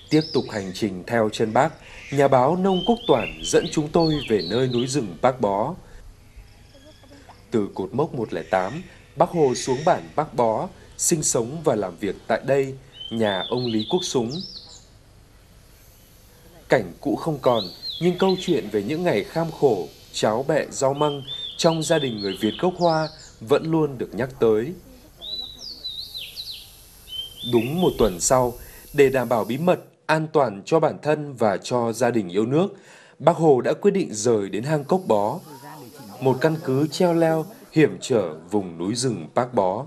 Tiếp tục hành trình theo chân Bác, nhà báo Nông Quốc Toản dẫn chúng tôi về nơi núi rừng Bác Bó. Từ cột mốc 108, Bác Hồ xuống bản Bác Bó, sinh sống và làm việc tại đây, nhà ông Lý Quốc Súng. Cảnh cũ không còn, nhưng câu chuyện về những ngày kham khổ, cháo bẹ rau măng trong gia đình người Việt gốc Hoa vẫn luôn được nhắc tới. Đúng một tuần sau, để đảm bảo bí mật, an toàn cho bản thân và cho gia đình yêu nước, Bác Hồ đã quyết định rời đến hang Cốc Bó, một căn cứ treo leo hiểm trở vùng núi rừng Bác Bó.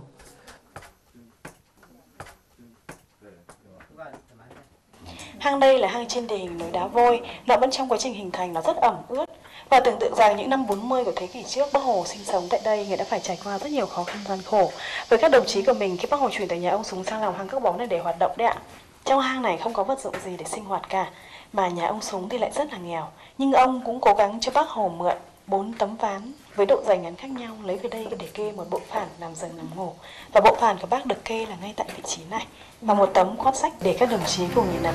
Hang đây là hang trên đỉnh hình núi đá vôi, nó vẫn trong quá trình hình thành, nó rất ẩm ướt. Và tưởng tượng rằng những năm 40 của thế kỷ trước, Bác Hồ sinh sống tại đây, người đã phải trải qua rất nhiều khó khăn gian khổ. Với các đồng chí của mình, khi Bác Hồ chuyển từ nhà ông Súng sang lòng hang Cốc Bó này để hoạt động đấy ạ. Trong hang này không có vật dụng gì để sinh hoạt cả, mà nhà ông Súng thì lại rất là nghèo. Nhưng ông cũng cố gắng cho Bác Hồ mượn 4 tấm ván với độ dày ngắn khác nhau, lấy về đây để kê một bộ phản làm giường nằm ngủ. Và bộ phản của bác được kê là ngay tại vị trí này. Và một tấm quát sách để các đồng chí cùng nhìn nằm.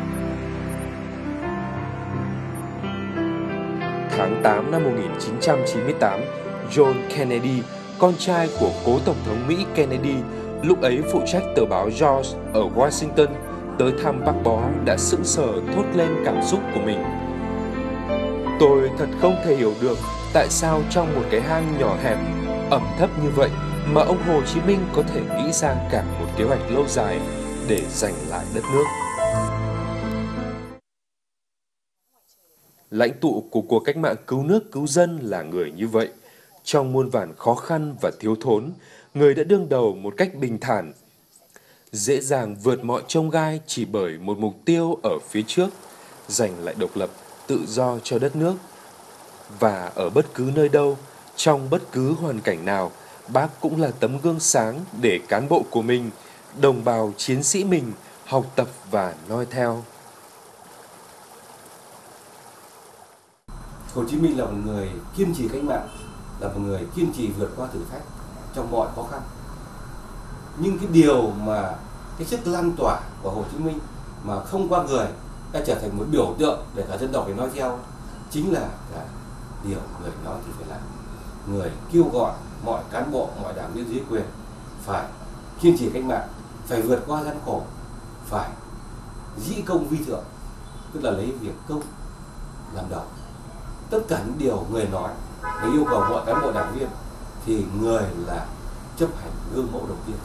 Tháng 8 năm 1998, John Kennedy, con trai của cố Tổng thống Mỹ Kennedy, lúc ấy phụ trách tờ báo George ở Washington, tới thăm Bác Bó đã sững sờ thốt lên cảm xúc của mình. Tôi thật không thể hiểu được tại sao trong một cái hang nhỏ hẹp, ẩm thấp như vậy mà ông Hồ Chí Minh có thể nghĩ ra cả một kế hoạch lâu dài để giành lại đất nước. Lãnh tụ của cuộc cách mạng cứu nước cứu dân là người như vậy. Trong muôn vàn khó khăn và thiếu thốn, người đã đương đầu một cách bình thản, dễ dàng vượt mọi chông gai chỉ bởi một mục tiêu ở phía trước, giành lại độc lập, tự do cho đất nước. Và ở bất cứ nơi đâu, trong bất cứ hoàn cảnh nào, bác cũng là tấm gương sáng để cán bộ của mình, đồng bào chiến sĩ mình học tập và noi theo. Hồ Chí Minh là một người kiên trì cách mạng, là một người kiên trì vượt qua thử thách trong mọi khó khăn. Nhưng cái điều mà cái sức lan tỏa của Hồ Chí Minh mà không qua người đã trở thành một biểu tượng để cả dân tộc phải nói theo, chính là điều người nói thì phải làm. Người kêu gọi mọi cán bộ, mọi đảng viên dưới quyền phải kiên trì cách mạng, phải vượt qua gian khổ, phải dĩ công vi thượng, tức là lấy việc công làm đầu. Tất cả những điều người nói, người yêu cầu mọi cán bộ đảng viên thì người là chấp hành gương mẫu đầu tiên.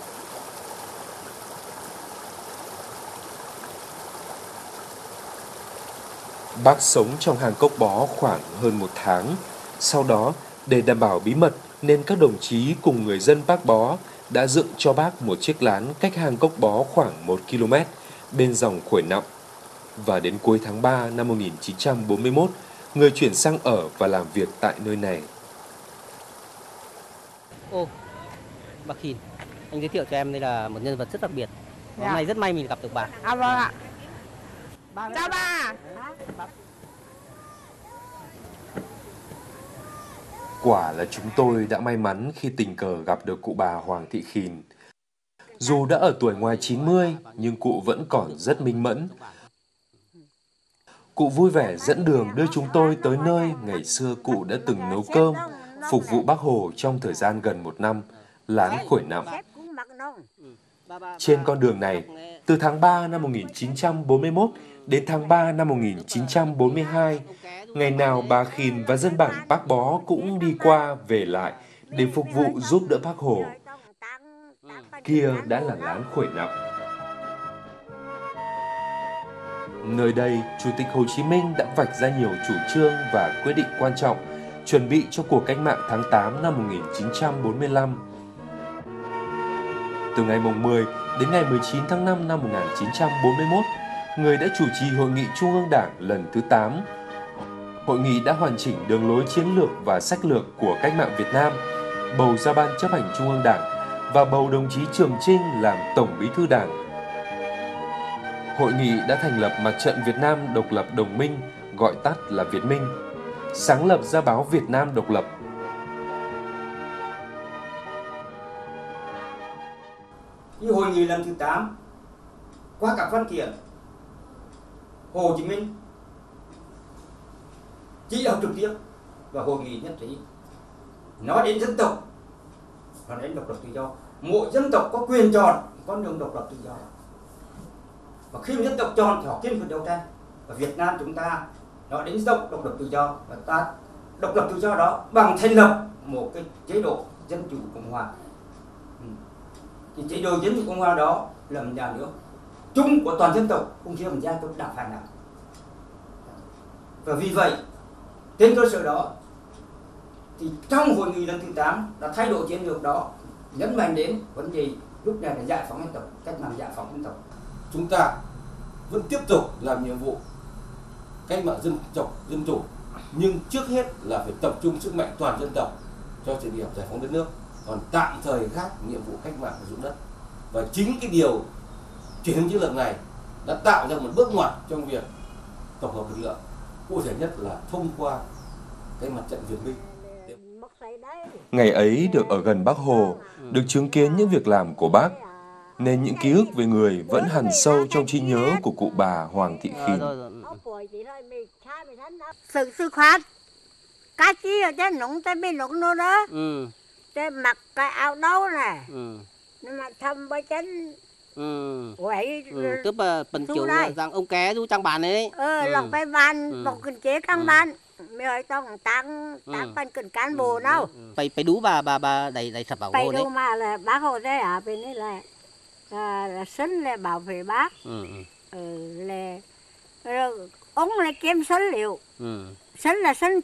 Bác sống trong hang Cốc Bó khoảng hơn 1 tháng. Sau đó, để đảm bảo bí mật nên các đồng chí cùng người dân Bác Bó đã dựng cho bác một chiếc lán cách hang Cốc Bó khoảng 1 km bên dòng Khuổi Nậm. Và đến cuối tháng 3 năm 1941, người chuyển sang ở và làm việc tại nơi này. Ô, bác Khin, anh giới thiệu cho em đây là một nhân vật rất đặc biệt. Hôm nay rất may mình gặp được bà. À vâng ạ. Chào bà. Quả là chúng tôi đã may mắn khi tình cờ gặp được cụ bà Hoàng Thị Khin. Dù đã ở tuổi ngoài 90, nhưng cụ vẫn còn rất minh mẫn. Cụ vui vẻ dẫn đường đưa chúng tôi tới nơi ngày xưa cụ đã từng nấu cơm, phục vụ Bác Hồ trong thời gian gần 1 năm, lán Khuổi Nậm. Trên con đường này, từ tháng 3 năm 1941 đến tháng 3 năm 1942, ngày nào bà Khin và dân bản Bác Bó cũng đi qua về lại để phục vụ giúp đỡ Bác Hồ. Kia đã là lán Khuổi Nậm. Nơi đây, Chủ tịch Hồ Chí Minh đã vạch ra nhiều chủ trương và quyết định quan trọng, chuẩn bị cho cuộc cách mạng tháng 8 năm 1945. Từ ngày mùng 10 đến ngày 19 tháng 5 năm 1941, người đã chủ trì Hội nghị Trung ương Đảng lần thứ 8. Hội nghị đã hoàn chỉnh đường lối chiến lược và sách lược của cách mạng Việt Nam, bầu ra Ban chấp hành Trung ương Đảng và bầu đồng chí Trường Chinh làm Tổng Bí thư Đảng. Hội nghị đã thành lập Mặt trận Việt Nam Độc lập Đồng minh, gọi tắt là Việt Minh, sáng lập ra báo Việt Nam Độc lập. Hội nghị lần thứ 8, qua các văn kiện Hồ Chí Minh chỉ đạo trực tiếp và hội nghị nhất trí nói đến dân tộc, nói đến độc lập tự do. Mỗi dân tộc có quyền chọn con đường độc lập tự do, và khi dân tộc chọn thì họ kiên quyết đấu tranh. Và Việt Nam chúng ta nói đến dân tộc độc lập tự do, và ta độc lập tự do đó bằng thành lập một cái chế độ dân chủ cộng hòa. Thì chế độ dân chủ cộng hòa đó là một nhà nước chung của toàn dân tộc, không chỉ là một giai cấp đảng phái nào. Và vì vậy trên cơ sở đó thì trong hội nghị lần thứ 8 đã thay đổi chiến lược đó, nhấn mạnh đến vấn đề lúc này là giải phóng dân tộc, cách mạng giải phóng dân tộc. Chúng ta vẫn tiếp tục làm nhiệm vụ cách mạng dân tộc, dân chủ, nhưng trước hết là phải tập trung sức mạnh toàn dân tộc cho sự nghiệp giải phóng đất nước, còn tạm thời gác nhiệm vụ cách mạng và giữ đất. Và chính cái điều chuyển hướng chiến lược này đã tạo ra một bước ngoặt trong việc tổng hợp lực lượng, cụ thể nhất là thông qua cái mặt trận Việt Minh. Ngày ấy được ở gần Bác Hồ, được chứng kiến những việc làm của Bác, nên những ký ức về người vẫn hằn sâu trong trí nhớ của cụ bà Hoàng Thị Khìn. Sự khoát cá chi ở trên nụng tới bên nụng nó đó, trên mặc cái áo đấu này, nhưng mà thầm với chân vậy tức là phần kiểu rằng ông ké du trang bàn ấy, lọc cái bàn bọc kinh chế căng bàn mớiต้องตั้งเป็นกึ่งการโบเนาะไปดูbà đẩy sập vào Hồ đấy mà là bác Hồ đấy ở bên đây là sân là bảo vệ bác là ông là kiếm sân liệu sân là sân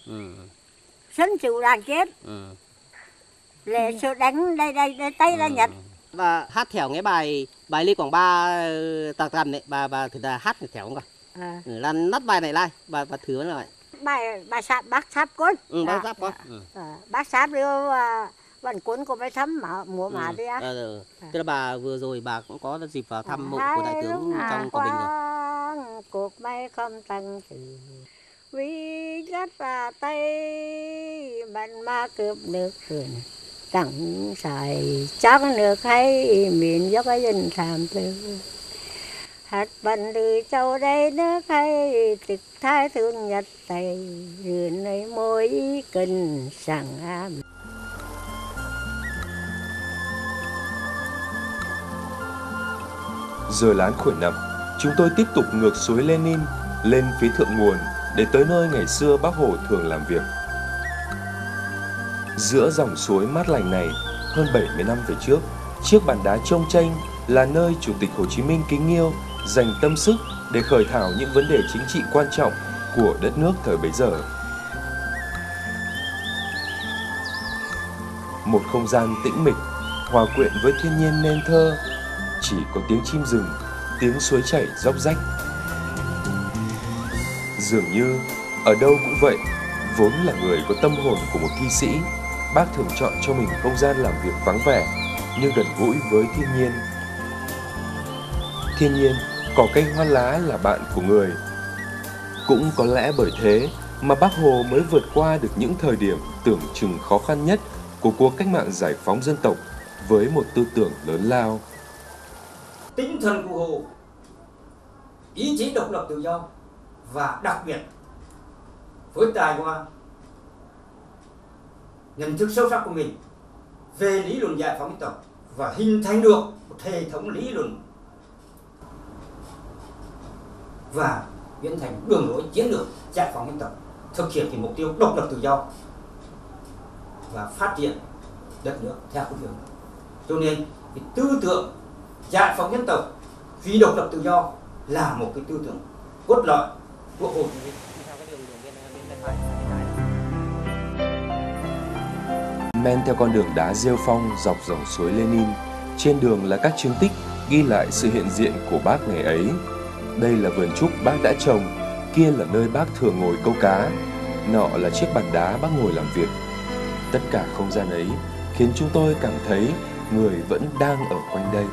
chủ đoàn kết là sự đánh đây tay ra Nhật. Và hát theo cái bài Lê Quảng Ba tạc gần đấy, bà thử là hát theo không cả là nát bài này lại bà thử là vậy. Bà sáp bác sáp con. Bác sáp con. Bác sáp đi vẫn cuốn của mấy thấm mùa mà đi á. Tức là bà vừa rồi bà cũng có dịp vào thăm mộ của đại tướng trong Quảng Bình rồi. Cuộc bay không tăng từ vì rất là tay bạn ma cướp nước rồi chẳng xài chắc nước hay miền dốc cái dân tham tư hạt bần từ châu đây nước hay trực thái thương nhật tay rươn nơi môi cần sẵn am. Giờ lán khỏi nằm, chúng tôi tiếp tục ngược suối Lenin lên phía thượng nguồn để tới nơi ngày xưa Bác Hồ thường làm việc. Giữa dòng suối mát lành này, hơn 70 năm về trước, chiếc bàn đá trông chênh là nơi Chủ tịch Hồ Chí Minh kính yêu dành tâm sức để khởi thảo những vấn đề chính trị quan trọng của đất nước thời bấy giờ. Một không gian tĩnh mịch, hòa quyện với thiên nhiên nên thơ, chỉ có tiếng chim rừng, tiếng suối chảy róc rách. Dường như ở đâu cũng vậy, vốn là người có tâm hồn của một thi sĩ, Bác thường chọn cho mình không gian làm việc vắng vẻ nhưng gần gũi với thiên nhiên. Thiên nhiên, cỏ cây hoa lá là bạn của người. Cũng có lẽ bởi thế mà Bác Hồ mới vượt qua được những thời điểm tưởng chừng khó khăn nhất của cuộc cách mạng giải phóng dân tộc với một tư tưởng lớn lao. Tinh thần của Hồ, ý chí độc lập tự do và đặc biệt với tài hoa, nhận thức sâu sắc của mình về lý luận giải phóng dân tộc và hình thành được một hệ thống lý luận và biến thành đường lối chiến lược giải phóng dân tộc, thực hiện cái mục tiêu độc lập tự do và phát triển đất nước theo con đường. Cho nên cái tư tưởng giải phóng dân tộc vì độc lập tự do là một cái tư tưởng cốt lõi của Hồ Chí Minh. Men theo con đường đá rêu phong dọc dòng suối Lenin, trên đường là các chứng tích ghi lại sự hiện diện của Bác ngày ấy. Đây là vườn trúc Bác đã trồng, kia là nơi Bác thường ngồi câu cá, nọ là chiếc bàn đá Bác ngồi làm việc. Tất cả không gian ấy khiến chúng tôi cảm thấy người vẫn đang ở quanh đây.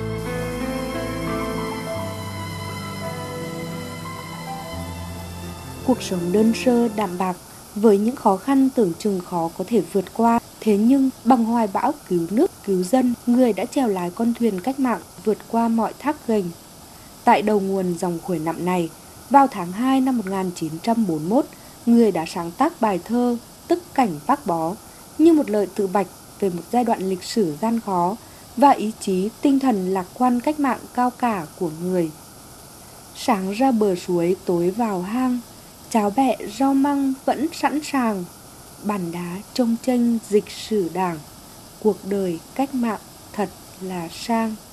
Cuộc sống đơn sơ đạm bạc với những khó khăn tưởng chừng khó có thể vượt qua. Thế nhưng bằng hoài bão cứu nước cứu dân, người đã chèo lái con thuyền cách mạng vượt qua mọi thác gành. Tại đầu nguồn dòng Khuổi Nạm này, vào tháng 2 năm 1941, người đã sáng tác bài thơ Tức Cảnh Bác Bó như một lời tự bạch về một giai đoạn lịch sử gian khó và ý chí tinh thần lạc quan cách mạng cao cả của người. Sáng ra bờ suối tối vào hang, cháo bẹ rau măng vẫn sẵn sàng, bàn đá trông chênh dịch sử Đảng, cuộc đời cách mạng thật là sang.